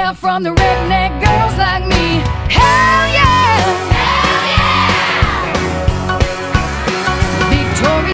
from the redneck girls like me. Hell yeah!